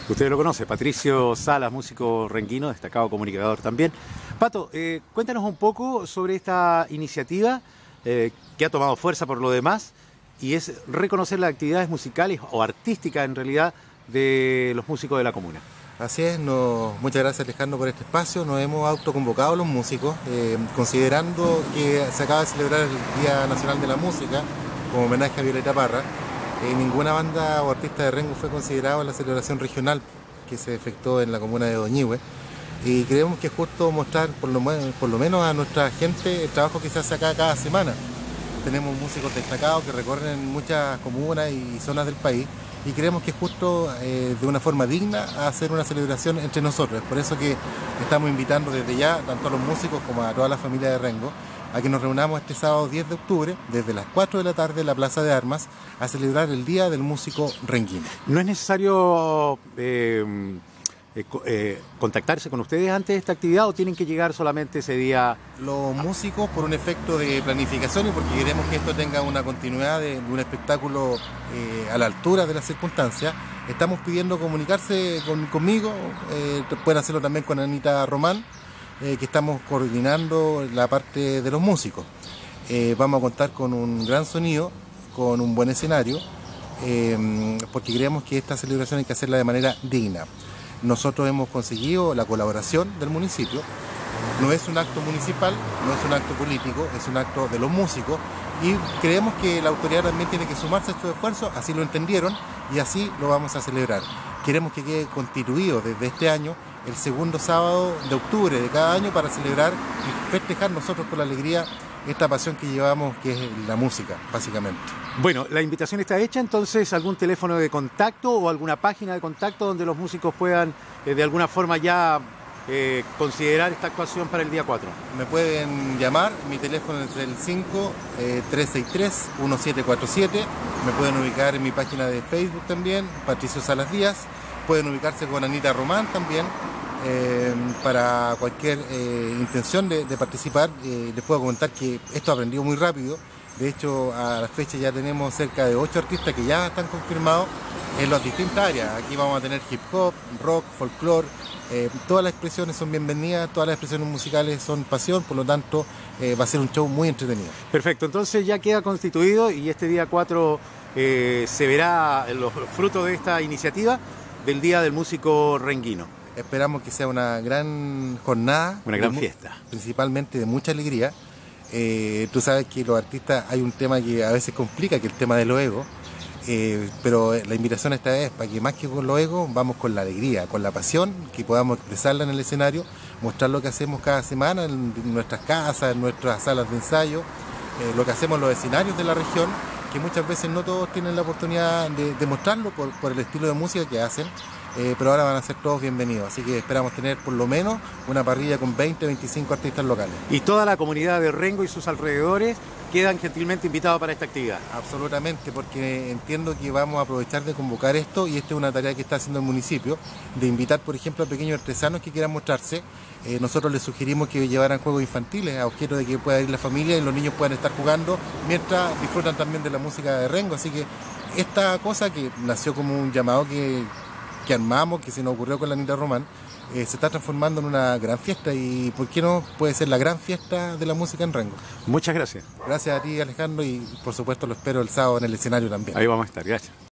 Usted lo conoce, Patricio Salas, músico renquino, destacado comunicador también. Pato, cuéntanos un poco sobre esta iniciativa que ha tomado fuerza por lo demás y es reconocer las actividades musicales o artísticas en realidad de los músicos de la comuna. Así es, muchas gracias Alejandro por este espacio. Nos hemos autoconvocado los músicos, considerando que se acaba de celebrar el Día Nacional de la Música como homenaje a Violeta Parra. Ninguna banda o artista de Rengo fue considerado en la celebración regional que se efectuó en la comuna de Doñihue, y creemos que es justo mostrar por lo menos a nuestra gente el trabajo que se hace acá cada semana. Tenemos músicos destacados que recorren muchas comunas y zonas del país, y creemos que es justo de una forma digna hacer una celebración entre nosotros. Es por eso que estamos invitando desde ya tanto a los músicos como a toda la familia de Rengo a que nos reunamos este sábado 10 de octubre desde las 4 de la tarde en la Plaza de Armas a celebrar el Día del Músico Renguino. ¿No es necesario contactarse con ustedes antes de esta actividad o tienen que llegar solamente ese día? Los músicos, por un efecto de planificación y porque queremos que esto tenga una continuidad de un espectáculo a la altura de las circunstancias, estamos pidiendo comunicarse conmigo. Pueden hacerlo también con Anita Román, que estamos coordinando la parte de los músicos. Vamos a contar con un gran sonido, con un buen escenario, porque creemos que esta celebración hay que hacerla de manera digna. Nosotros hemos conseguido la colaboración del municipio. No es un acto municipal, no es un acto político, es un acto de los músicos, y creemos que la autoridad también tiene que sumarse a estos esfuerzos. Así lo entendieron y así lo vamos a celebrar. Queremos que quede constituido desde este año el segundo sábado de octubre de cada año para celebrar y festejar nosotros con la alegría esta pasión que llevamos, que es la música, básicamente. Bueno, la invitación está hecha, entonces, ¿algún teléfono de contacto o alguna página de contacto donde los músicos puedan de alguna forma ya considerar esta actuación para el día 4? Me pueden llamar, mi teléfono es el 5-363-1747, me pueden ubicar en mi página de Facebook también, Patricio Salas Díaz, pueden ubicarse con Anita Román también. Para cualquier intención de participar, les puedo comentar que esto ha aprendido muy rápido. De hecho, a la fecha ya tenemos cerca de 8 artistas que ya están confirmados en las distintas áreas. Aquí vamos a tener hip hop, rock, folclore. Todas las expresiones son bienvenidas, todas las expresiones musicales son pasión, por lo tanto va a ser un show muy entretenido. Perfecto, entonces ya queda constituido y este día 4 se verá los frutos de esta iniciativa del Día del Músico Renguino. Esperamos que sea una gran jornada. Una gran fiesta. Principalmente de mucha alegría. Tú sabes que los artistas hay un tema que a veces complica, que es el tema de los egos. Pero la invitación esta vez para que más que con los egos, vamos con la alegría, con la pasión, que podamos expresarla en el escenario, mostrar lo que hacemos cada semana en nuestras casas, en nuestras salas de ensayo, lo que hacemos en los escenarios de la región, que muchas veces no todos tienen la oportunidad de mostrarlo por el estilo de música que hacen. Pero ahora van a ser todos bienvenidos, así que esperamos tener por lo menos una parrilla con 20-25 artistas locales. Y toda la comunidad de Rengo y sus alrededores quedan gentilmente invitados para esta actividad. Absolutamente, porque entiendo que vamos a aprovechar de convocar esto, y esta es una tarea que está haciendo el municipio, de invitar por ejemplo a pequeños artesanos que quieran mostrarse. Nosotros les sugerimos que llevaran juegos infantiles a objeto de que pueda ir la familia y los niños puedan estar jugando mientras disfrutan también de la música de Rengo. Así que esta cosa que nació como un llamado que armamos, que se nos ocurrió con la Anita Román, se está transformando en una gran fiesta, y ¿por qué no puede ser la gran fiesta de la música en Rengo? Muchas gracias. Gracias a ti, Alejandro, y por supuesto lo espero el sábado en el escenario también. Ahí vamos a estar, gracias.